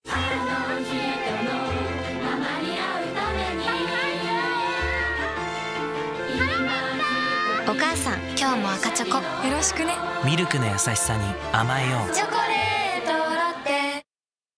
お母さん、今日も赤チョコよろしくね。 ミルクの優しさに甘えよう。 チョコ